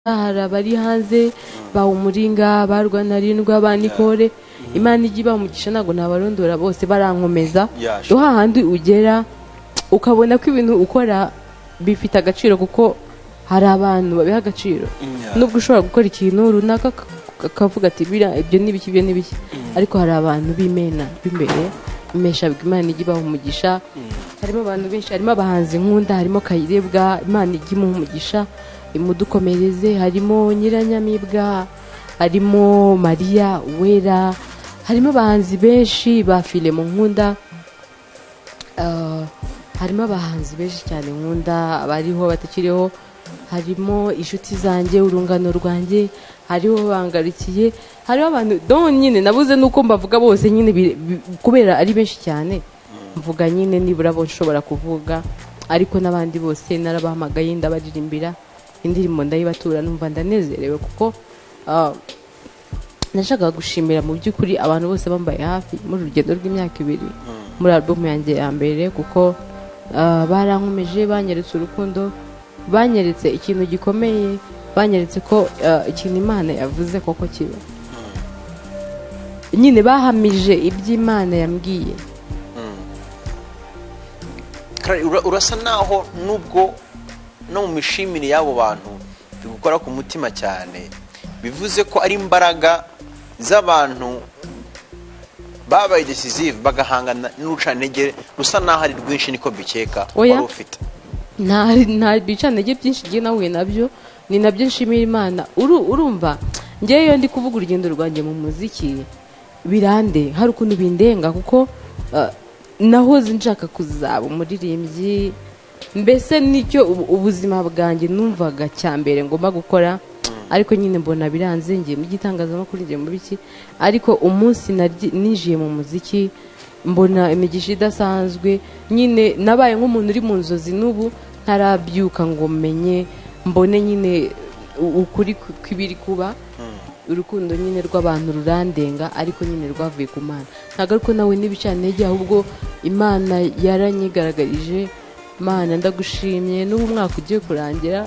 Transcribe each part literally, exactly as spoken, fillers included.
hari abari hanze ba umuringa ba Rwanarindwa ba Nikore Imana igiba umugisha nago nabarondora bose barankomeza duha handi ugera ukabona ko ibintu ukora bifite agaciro kuko hari abantu babiha agaciro nubwo ushobora gukora ikintu runaka akavuga ati bira ibyo nibiki ibyo nibiki ariko hari abantu bimena bimbere imesha Imana igiba umugisha harimo abantu benshi harimo abahanzi nkunda harimo Kayirebwa Imana igimu umugisha imudukomereze harimo Nyiranyamibwa harimo Maria Wera harimo abahanzi benshi ba filime nkunda uh, harimo abahanzi benshi cyane nkunda abariho batakiriho harimo inshuti zanjye urungano rwanjye hariho bangarikiye hariho abantu don nyine nabuze nuko mbavuga bose nyine kubera ari benshi cyane mvuga nyine nibura bo nshobora kuvuga ariko nabandi bose narabahamagaye ndabaririmbira indirimbo ndayibatura numva ndanezerewe kuko uh, nashakaga gushimira mu by'ukuri abantu bose bambaye hafi muri urugendo rw'imyaka ibiri muri album yanjye ya mbere kuko uh, barankomeje banyeretse urukundo banyeretse ikintu gikomeye banyeretse ko uh, ikintu Imana yavuze koko kiba nyine bahamije iby'Imana yambwiye urasa naho nubwo no mu mishimire y'abo bantu bigukora ku mutima cyane bivuze ko ari imbaraga z'abantu babaye decisive bagahangana n'urucantege rusa naho ari rwinshi niko bikeka wari ufite nta nta bicantege byinshi giye nahuye nabyo ni nabyo nshimira Imana urumva ngeyo ndi kuvuga urugendo rwanjye mu muziki birande hari ukuntu bindenga kuko uh, nahoze nshaka kuzaba umuririmbyi mbese nicyo ubuzima bwanjye numvaga cyambere ngomba gukora ariko nyine mbona biranze ngiye mu gitangazamakuru ngiye mu biki ariko umunsi ninjiye mu muziki mbona imigisha idasanzwe nyine nabaye nk'umuntu uri mu nzozi n'ubu ntarabyuka ngo menye mbone nyine ukuri kwibiri kuba urukundo nyine rw'abantu rurandenga ariko nyine rwavuye ku Mana ntago ariko nawe n'ibicantege ahubwo Imana yaranyigaragarije Mana ndagushimye n'ubu mwaka ugiye kurangira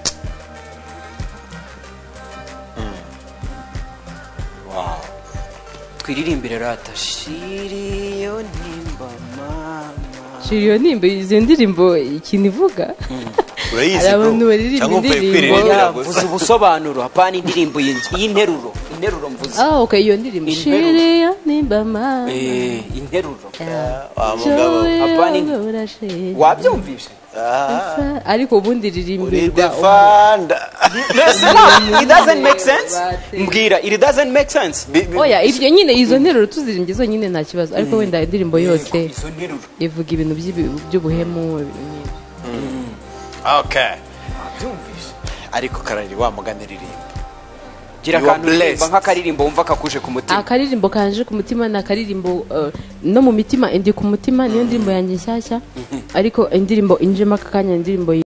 wow twiririmbire rata shiriyo nimba mama shiriyo nimba izo ndirimbo ikintu ivuga urayizi abantu baririmba indirimbo yavuze ubusobanuro hapana indirimbo y'interuro interuro mvuze ah okay iyo ndirimbo shiriyo nimba mama eh interuro wa mugabo hapana wabyumvishe ariko ubundi ririmbirwa it doesn't make sense mbwira it doesn't make sense oya ibyo nyine izo nteruro tuzirimbye zo nyine nta kibazo ariko wenda indirimbo yose ivuga ibintu by'ubuhemu okay ariko karari wa muganiririmba gira kantu rimba nk'akaririmbo wumva kakuje ku mutima akaririmbo kanje ku mutima na akaririmbo no mu mitima indi ku mutima niyo ndirimbo yanjye nshyashya ariko indirimbo injema kakanya indirimbo